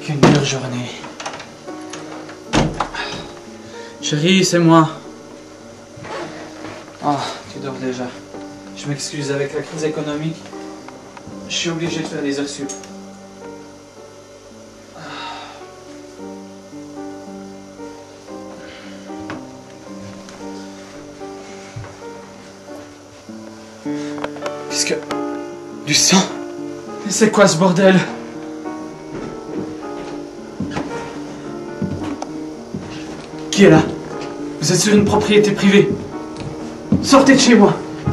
qu'une dure journée. Chérie, c'est moi. Ah, tu dors déjà. Je m'excuse, avec la crise économique, je suis obligé de faire des heures sup. Qu'est-ce que... Du sang? Mais c'est quoi ce bordel? Qui est là? Vous êtes sur une propriété privée. Sortez de chez moi.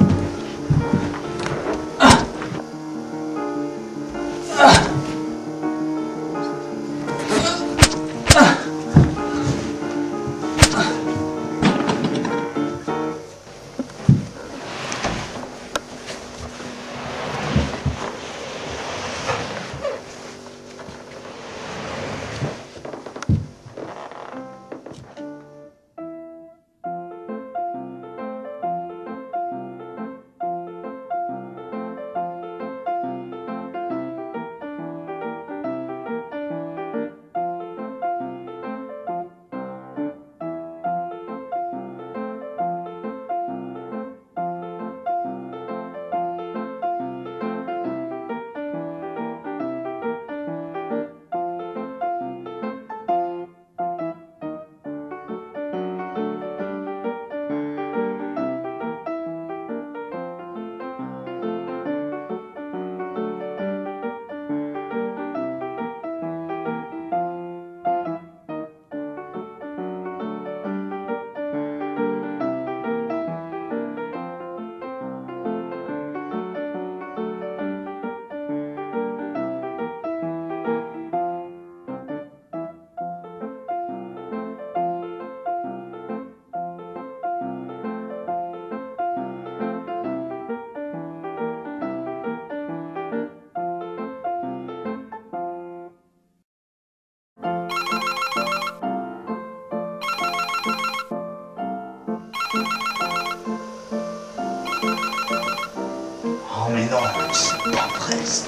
Oh mais non, c'est pas vrai ça.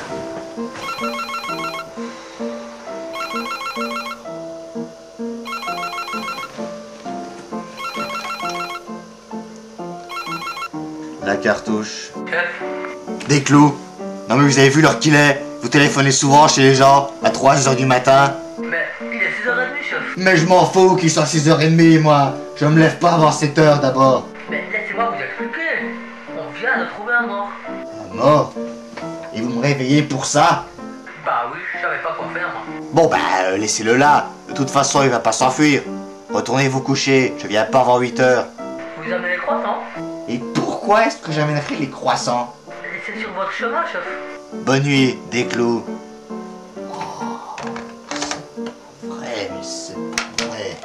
La cartouche. Des clous. Non mais vous avez vu l'heure qu'il est? Vous téléphonez souvent chez les gens à 3h du matin. Mais il est 6h30, chef. Mais je m'en fous qu'il soit 6h30 moi. Je me lève pas avant 7h d'abord. Mais laissez-moi vous expliquer. On vient de trouver un mort. Un mort? Et vous me réveillez pour ça? Bah oui, je savais pas quoi faire moi. Bon bah laissez-le là. De toute façon il va pas s'enfuir. Retournez vous coucher, je viens pas avant 8h. Vous amenez les croissants? Et pourquoi est-ce que j'amènerai les croissants? C'est sur votre chemin, chef. Bonne nuit, des clous. Oh, c'est pas vrai, mais c'est pas vrai.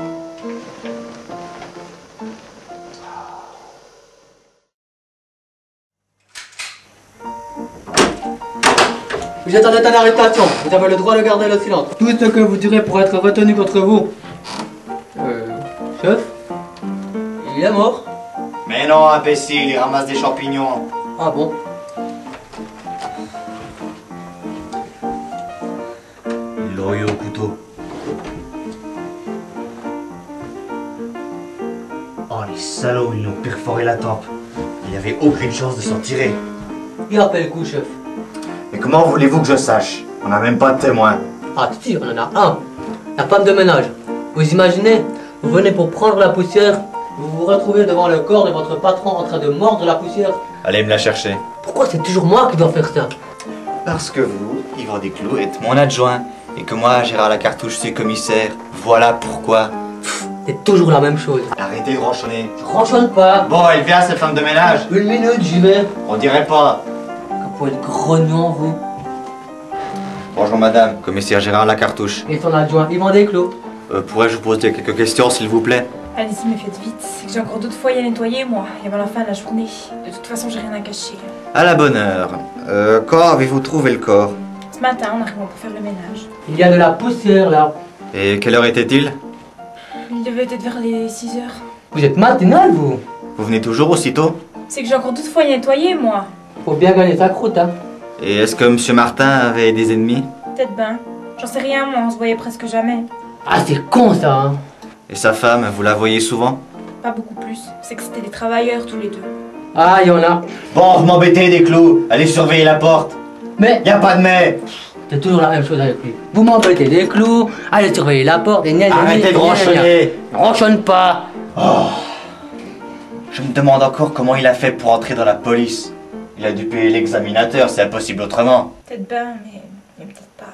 Vous êtes en état d'arrestation. Vous avez le droit de garder le silence. Tout ce que vous direz pourra être retenu contre vous. Chef? Il est mort? Mais non, imbécile, il ramasse des champignons. Ah bon? Il l'aurait eu au couteau. Oh, les salauds, ils lui ont perforé la tempe. Il n'avait aucune chance de s'en tirer. Il a fait le coup, chef. Mais comment voulez-vous que je sache? On n'a même pas de témoin. Ah, si, on en a un. La femme de ménage. Vous imaginez? Vous venez pour prendre la poussière. Vous vous retrouvez devant le corps de votre patron en train de mordre la poussière. Allez me la chercher. Pourquoi c'est toujours moi qui dois faire ça? Parce que vous, Yvan Desclous, êtes mon adjoint. Et que moi, Gérard Lacartouche, suis commissaire. Voilà pourquoi. C'est toujours la même chose. Arrêtez de ronchonner. Je ronchonne pas. Bon, elle vient, cette femme de ménage. Une minute, j'y vais. On dirait pas. Faut être grognon, vous. Bonjour madame, commissaire Gérard Lacartouche. Et son adjoint, Yvan Desclous. Pourrais-je vous poser quelques questions, s'il vous plaît? Allez-y, mais faites vite. C'est que j'ai encore d'autres foyers à nettoyer, moi. Et avant la fin de la journée. De toute façon, j'ai rien à cacher. À la bonne heure. Quand avez-vous trouvé le corps? Ce matin, en arrivant pour faire le ménage. Il y a de la poussière, là. Et quelle heure était-il? Il devait être vers les 6h. Vous êtes matinal, vous. Vous venez toujours aussitôt? C'est que j'ai encore d'autres foyers à nettoyer, moi. Faut bien gagner sa croûte, hein. Et est-ce que monsieur Martin avait des ennemis? Peut-être ben. J'en sais rien, moi, on se voyait presque jamais. Ah, c'est con ça, hein. Et sa femme, vous la voyez souvent? Pas beaucoup plus. C'est que c'était des travailleurs tous les deux. Ah, il y en a. Bon, vous m'embêtez, Desclous. Allez surveiller la porte. Mais, Y a pas de mais. c'est toujours la même chose avec lui. Vous m'embêtez des clous, allez surveiller la porte et Arrêtez de ronchonner. Ronchonne pas. Je me demande encore comment il a fait pour entrer dans la police. Il a dû payer l'examinateur, c'est impossible autrement. Peut-être bien, mais peut-être pas.